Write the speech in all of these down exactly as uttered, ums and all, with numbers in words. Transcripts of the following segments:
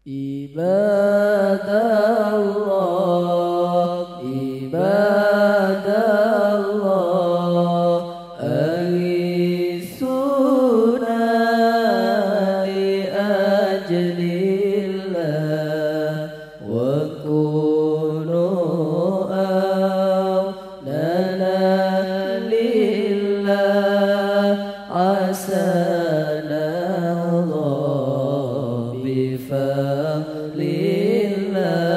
Ibadallah, ibadallah, aghisuna li ajlillah wa kunu awlana lillah asana Allah bifadlillah.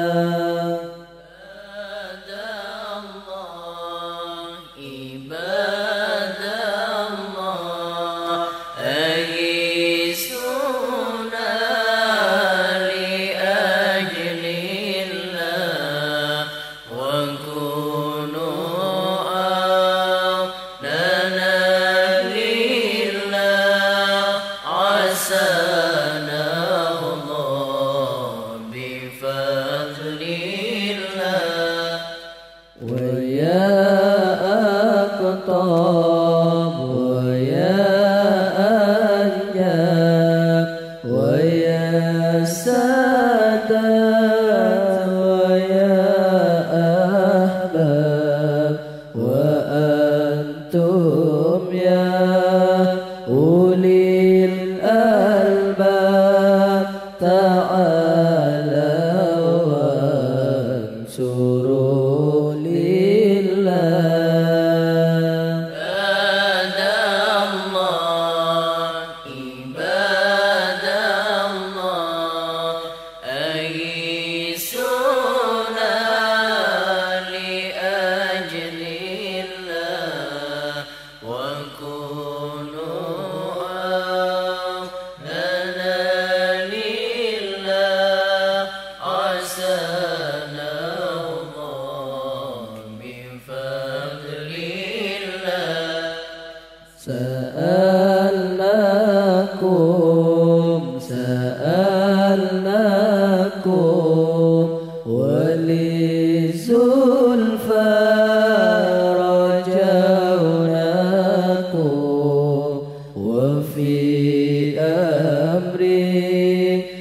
Sa'alnakum, sa'alnakum wali zulfa rajawnakum wa fi amri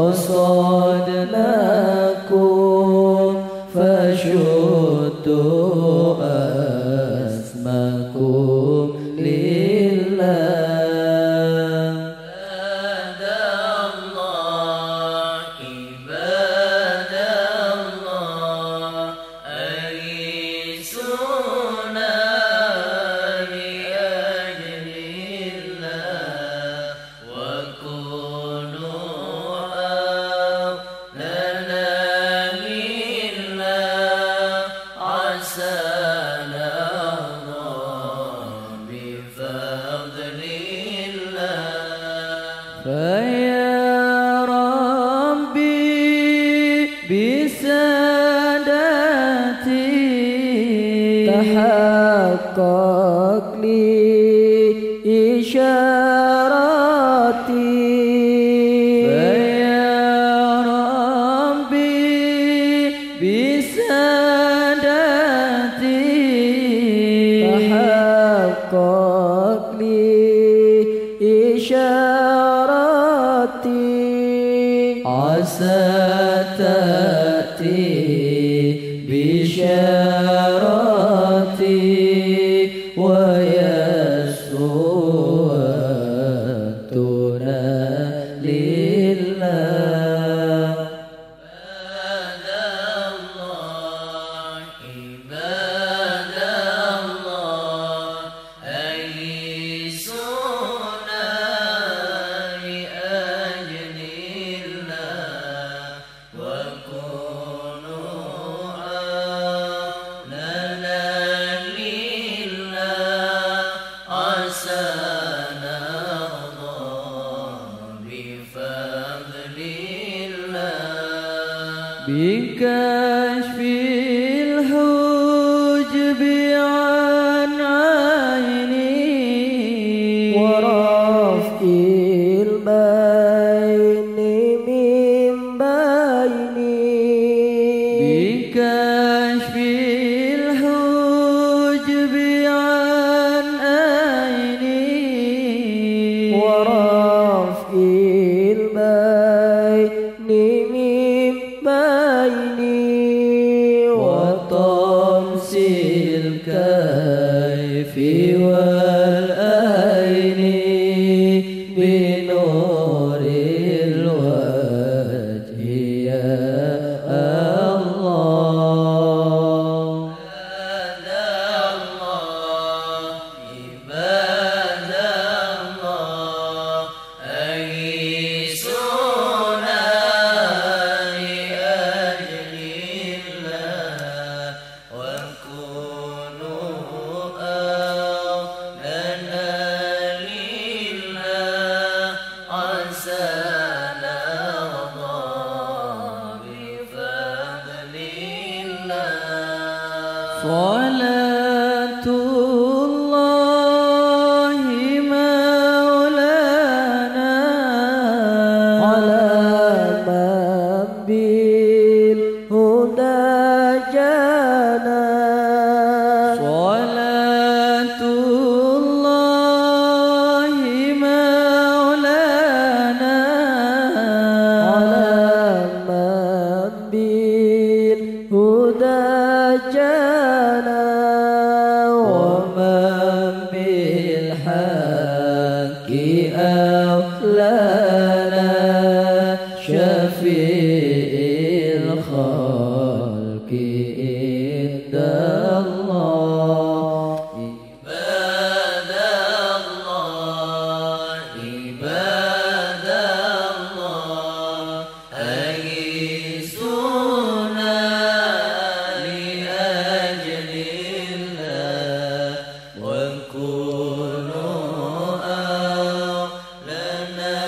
qasadnakum fashuddu asmakum lillah. فيا ربي بسادتي تحقق لي إشاراتي. فيا ربي بسادتي تحقق لي إشاراتي عسى تأتي بشاراتي ويسوءتنا لله. عباد الله عباد الله أيسونا لأجل الله وكونوا عوننا لله عسانا الله بفضل الله. بكشف الحجب عن عيني ورفع البين من بيني. بكشف الحجب عن عيني ورفع البين من بيني وطمسي الكيف والأين بنور الوجه يا الله. عباد الله أيسونا لأجل الله وكونوا أولنا لله عسى نرضى بفضل الله. صلاة الله مولانا على من بالهدى جانا. صلاة الله مولانا على من بالهدى جانا ومن بالحق أولانا شفيع الخلق عند الله. عباد الله عباد الله أيسونا لأجل الله وكونوا أولنا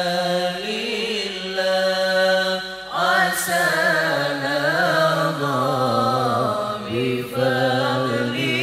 لله عسى نرضى بفضل